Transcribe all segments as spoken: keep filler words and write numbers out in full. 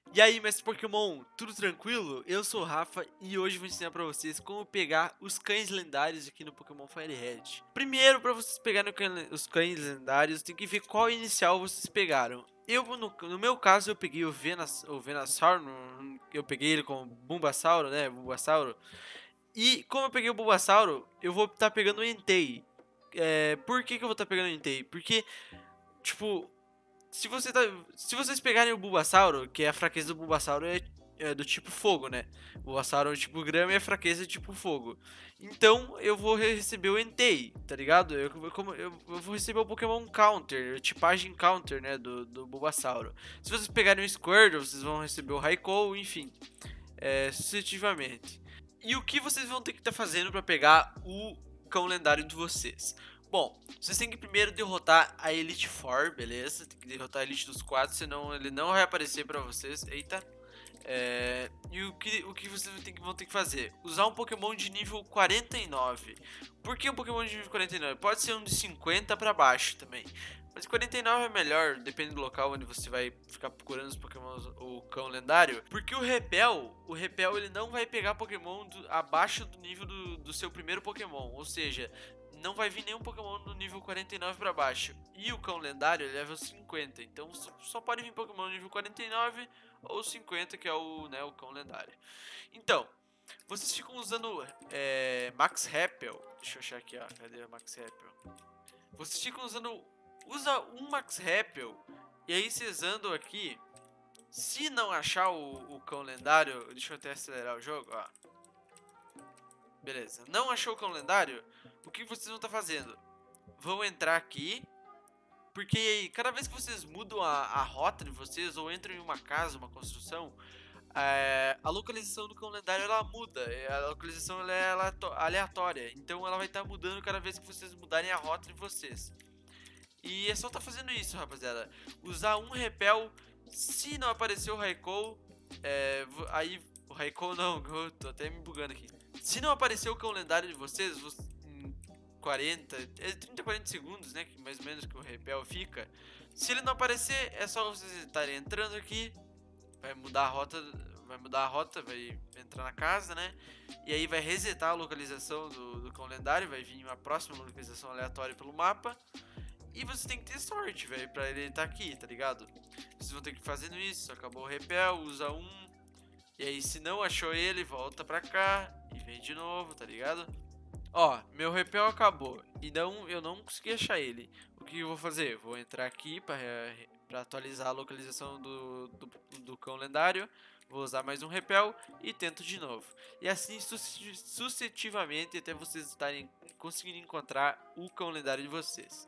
E aí, mestre Pokémon, tudo tranquilo? Eu sou o Rafa e hoje vou ensinar pra vocês como pegar os cães lendários aqui no Pokémon Fire Red. Primeiro, pra vocês pegarem os cães lendários, tem que ver qual inicial vocês pegaram. Eu, no, no meu caso, eu peguei o, Venas, o Venusaur, eu peguei ele com o Bulbasauro, né, Bulbasauro. E como eu peguei o Bulbasauro, eu vou estar tá pegando o Entei. É, por que que eu vou estar tá pegando o Entei? Porque, tipo... Se, você tá, se vocês pegarem o Bulbasauro, que é a fraqueza do Bulbasauro é, é do tipo fogo, né? O Bulbasauro é tipo grama e a fraqueza é tipo fogo. Então eu vou receber o Entei, tá ligado? Eu, eu, eu, eu vou receber o Pokémon Counter, a tipagem Counter, né? Do, do Bulbasauro. Se vocês pegarem o Squirtle, vocês vão receber o Raikou, enfim. É, sucessivamente. E o que vocês vão ter que estar tá fazendo para pegar o cão lendário de vocês? Bom, vocês têm que primeiro derrotar a Elite Four, beleza? Tem que derrotar a Elite dos quatro, senão ele não vai aparecer pra vocês. Eita. É... E o que, o que vocês vão ter, que, vão ter que fazer? Usar um Pokémon de nível quarenta e nove. Por que um Pokémon de nível quarenta e nove? Pode ser um de cinquenta pra baixo também. Mas quarenta e nove é melhor, depende do local onde você vai ficar procurando os Pokémon, o cão lendário. Porque o Repel, o Repel ele não vai pegar Pokémon do, abaixo do nível do, do seu primeiro Pokémon. Ou seja, não vai vir nenhum Pokémon no nível quarenta e nove pra baixo. E o cão lendário é level cinquenta. Então só pode vir Pokémon no nível quarenta e nove ou cinquenta, que é o, né, o cão lendário. Então, vocês ficam usando é, Max Repel. Deixa eu achar aqui, ó. Cadê o Max Repel? Vocês ficam usando... Usa um Max Repel. E aí vocês andam aqui. Se não achar o, o cão lendário... Deixa eu até acelerar o jogo, ó. Beleza. Não achou o cão lendário? O que vocês vão estar tá fazendo? Vão entrar aqui. Porque cada vez que vocês mudam a, a rota de vocês, ou entram em uma casa, uma construção, é, a localização do cão lendário ela muda. A localização ela é aleatória. Então ela vai estar tá mudando cada vez que vocês mudarem a rota de vocês. E é só estar tá fazendo isso, rapaziada. Usar um repel. Se não aparecer o Raikou, é, aí o Raikou não, eu tô até me bugando aqui. Se não aparecer o cão lendário de vocês, em quarenta, trinta, quarenta segundos, né, que mais ou menos que o repel fica. Se ele não aparecer, é só vocês estarem entrando aqui, vai mudar a rota, vai mudar a rota, vai entrar na casa, né? E aí vai resetar a localização do, do cão lendário, vai vir uma próxima localização aleatória pelo mapa. E você tem que ter sorte, velho, pra ele estar tá aqui, tá ligado? Vocês vão ter que ir fazendo isso, acabou o repel, usa um. E aí se não achou ele, volta pra cá e vem de novo, tá ligado? Ó, meu repel acabou e não, eu não consegui achar ele. O que eu vou fazer? Vou entrar aqui pra, pra atualizar a localização do, do, do cão lendário. Vou usar mais um repel e tento de novo. E assim sucessivamente até vocês estarem conseguindo encontrar o cão lendário de vocês.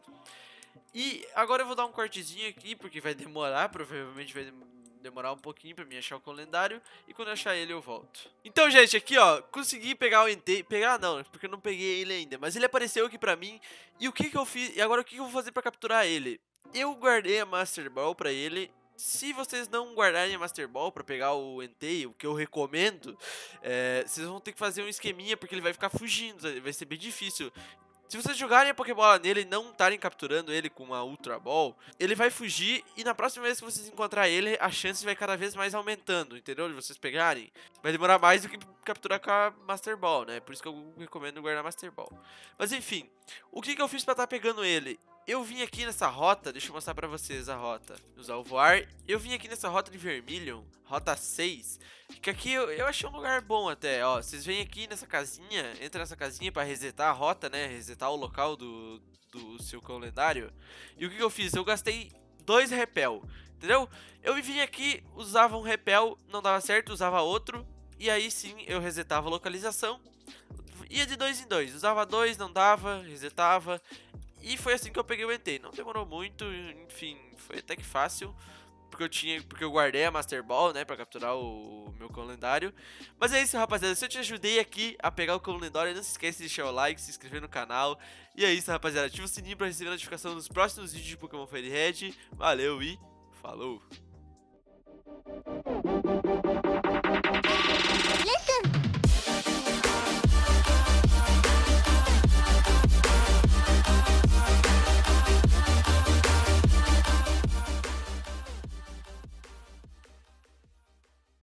E agora eu vou dar um cortezinho aqui, porque vai demorar, provavelmente vai demorar um pouquinho pra mim achar o cão lendário. E quando eu achar ele eu volto. Então, gente, aqui ó, consegui pegar o Entei. Pegar não, porque eu não peguei ele ainda. Mas ele apareceu aqui pra mim. E o que que eu fiz? E agora o que que eu vou fazer pra capturar ele? Eu guardei a Master Ball pra ele. Se vocês não guardarem a Master Ball pra pegar o Entei, o que eu recomendo, é, vocês vão ter que fazer um esqueminha, porque ele vai ficar fugindo, vai ser bem difícil. Se vocês jogarem a Pokébola nele e não estarem capturando ele com uma Ultra Ball, ele vai fugir e na próxima vez que vocês encontrar ele, a chance vai cada vez mais aumentando, entendeu? De vocês pegarem. Vai demorar mais do que capturar com a Master Ball, né? Por isso que eu recomendo guardar Master Ball. Mas enfim, o que, que eu fiz pra estar pegando ele? Eu vim aqui nessa rota, deixa eu mostrar pra vocês a rota. Usar o voar. Eu vim aqui nessa rota de Vermilion, rota seis. Que aqui eu, eu achei um lugar bom até, ó. Vocês vêm aqui nessa casinha, entra nessa casinha pra resetar a rota, né? Resetar o local do, do seu cão lendário. E o que, que eu fiz? Eu gastei dois repel, entendeu? Eu vim aqui, usava um repel, não dava certo, usava outro. E aí sim eu resetava a localização. Ia de dois em dois, usava dois, não dava, resetava. E foi assim que eu peguei o Entei. Não demorou muito, enfim, foi até que fácil. Porque eu tinha, porque eu guardei a Master Ball, né, pra capturar o, o meu cão lendário. Mas é isso, rapaziada. Se eu te ajudei aqui a pegar o cão lendário, não se esqueça de deixar o like, se inscrever no canal. E é isso, rapaziada. Ativa o sininho pra receber a notificação dos próximos vídeos de Pokémon Fire Red. Valeu e falou!